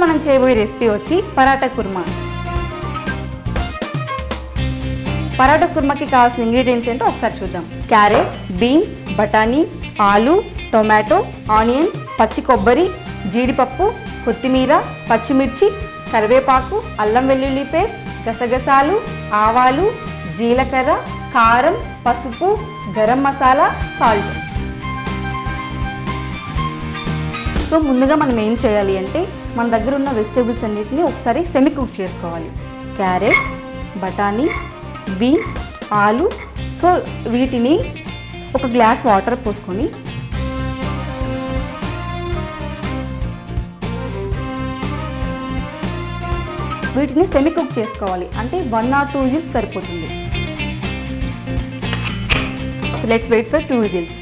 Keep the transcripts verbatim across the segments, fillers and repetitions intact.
మనం చేయబోయే రెసిపీ వచ్చి పరాటా కుర్మా. పరాటా కుర్మాకి కావాల్సిన ఇంగ్రీడియంట్స్ ఏంటో ఒకసారి చూద్దాం. క్యారెట్, బీన్స్, బఠానీ, ఆలు, టొమాటో, ఆనియన్స్, పచ్చి కొబ్బరి, జీడిపప్పు, కొత్తిమీర, పచ్చిమిర్చి, కరివేపాకు, అల్లం వెల్లుల్లి పేస్ట్, గసగసాలు, ఆవాలు, జీలకర్ర, కారం, పసుపు, గరం మసాలా, సాల్ట్. సో ముందుగా మనం ఏం చేయాలి అంటే మన దగ్గర ఉన్న వెజిటేబుల్స్ అన్నిటిని ఒకసారి సెమీ కుక్ చేసుకోవాలి. క్యారెట్, బఠానీ, బీన్స్, ఆలు. సో వీటిని ఒక గ్లాస్ వాటర్ పోసుకొని వీటిని సెమీ కుక్ చేసుకోవాలి. అంటే వన్ ఆర్ టూ విజిల్స్ సరిపోతుంది. So let's wait for two whistles.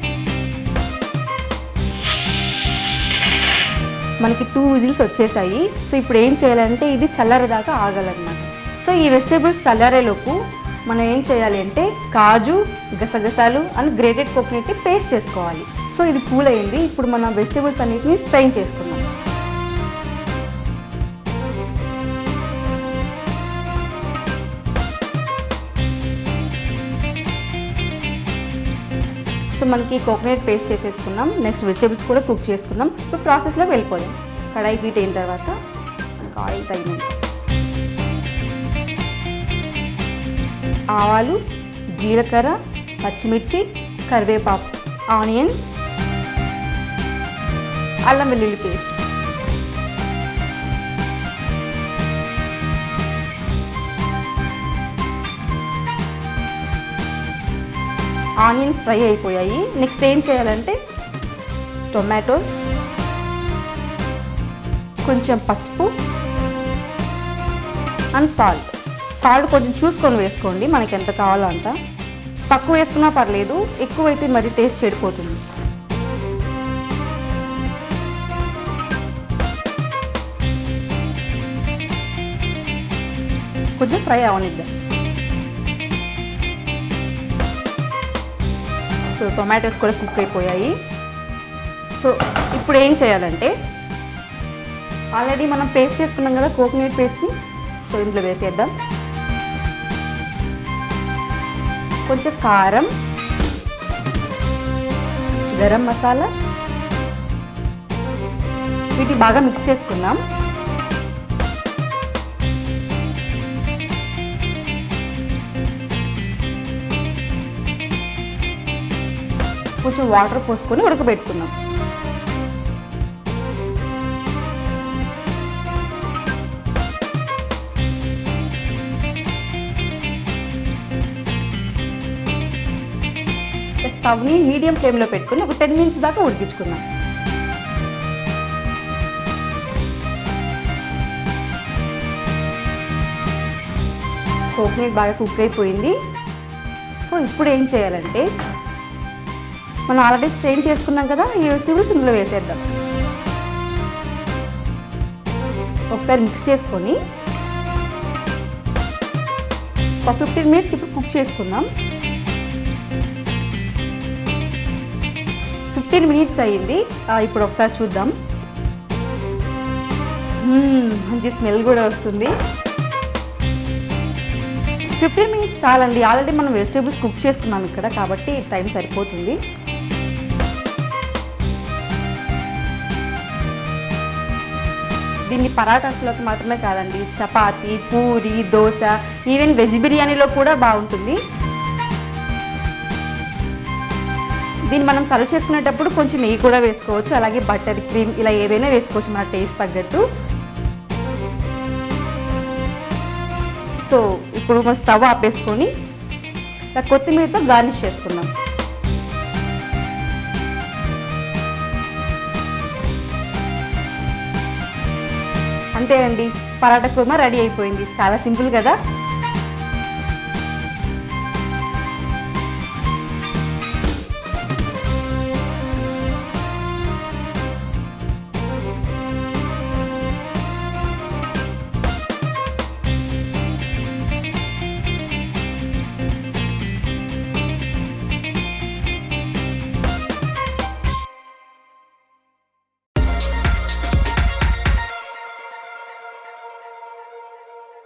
మనకి టూ విజిల్స్ వచ్చేసాయి. సో ఇప్పుడు ఏం చేయాలంటే ఇది చల్లారేదాకా ఆగాలన్నమాట. సో ఈ వెజిటేబుల్స్ చల్లారేలోపు మనం ఏం చేయాలి అంటే కాజు, గసగసాలు అండ్ గ్రేటెడ్ కోకోనట్ పేస్ట్ చేసుకోవాలి. సో ఇది కూల్ అయింది. ఇప్పుడు మనం వెజిటేబుల్స్ అన్నిటిని స్ట్రైన్ చేసుకుందాం. సో మనకి కోకోనట్ పేస్ట్ చేసేసుకున్నాం. నెక్స్ట్ వెజిటేబుల్స్ కూడా కుక్ చేసుకున్నాం. ఇప్పుడు ప్రాసెస్లో వెళ్ళిపోదాం. కడాయి హీట్ అయిన తర్వాత మనకు ఆయిల్ తగినంత ఆవాలు, జీలకర్ర, పచ్చిమిర్చి, కరివేపాకు, ఆనియన్స్, అల్లం వెల్లుల్లి పేస్ట్, ఆనియన్స్ ఫ్రై అయిపోయాయి. నెక్స్ట్ ఏం చేయాలంటే టొమాటోస్, కొంచెం పసుపు అండ్ సాల్ట్. సాల్ట్ కొంచెం చూసుకొని వేసుకోండి, మనకి ఎంత కావాలో అంత. తక్కువ వేసుకున్నా పర్లేదు, ఎక్కువైతే మరి టేస్ట్ చెడిపోతుంది. కొంచెం ఫ్రై అవనిద్దాం. సో టొమాటోస్ కూడా కుక్ అయిపోయాయి. సో ఇప్పుడు ఏం చేయాలంటే ఆల్రెడీ మనం పేస్ట్ చేసుకున్నాం కదా కోకోనట్ పేస్ట్ని, సో ఇంట్లో వేసేద్దాం. కొంచెం కారం, గరం మసాలా, వీటిని బాగా మిక్స్ చేసుకుందాం. కొంచెం వాటర్ పోసుకొని ఉడకబెట్టుకుందాం. స్టవ్ని మీడియం ఫ్లేమ్లో పెట్టుకుని ఒక టెన్ మినిట్స్ దాకా ఉడికించుకుందాం. కోకోనట్ బాగా కుక్ అయిపోయింది. సో ఇప్పుడు ఏం చేయాలంటే మనం ఆల్రెడీ స్ట్రెయిన్ చేసుకున్నాం కదా, ఈ వెజిటేబుల్స్ ఇందులో వేసేద్దాం. ఒకసారి మిక్స్ చేసుకొని ఒక ఫిఫ్టీన్ మినిట్స్ ఇప్పుడు కుక్ చేసుకుందాం. ఫిఫ్టీన్ మినిట్స్ అయ్యింది. ఇప్పుడు ఒకసారి చూద్దాం. మంచి స్మెల్ కూడా వస్తుంది. ఫిఫ్టీన్ మినిట్స్ చాలండి. ఆల్రెడీ మనం వెజిటేబుల్స్ కుక్ చేసుకున్నాం ఇక్కడ, కాబట్టి టైం సరిపోతుంది. దీన్ని పరాటాస్లోకి మాత్రమే కాదండి, చపాతీ, పూరి, దోశ, ఈవెన్ వెజ్ బిర్యానీలో కూడా బాగుంటుంది. దీన్ని మనం సర్వ్ చేసుకునేటప్పుడు కొంచెం నెయ్యి కూడా వేసుకోవచ్చు, అలాగే బటర్, క్రీమ్ ఇలా ఏదైనా వేసుకోవచ్చు మన టేస్ట్ తగ్గట్టు. సో ఇప్పుడు మనం స్టవ్ ఆపేసుకొని కొత్తిమీరతో గార్నిష్ చేసుకుందాం. అంతే అండి, పరాటా కుర్మా రెడీ అయిపోయింది. చాలా సింపుల్ కదా.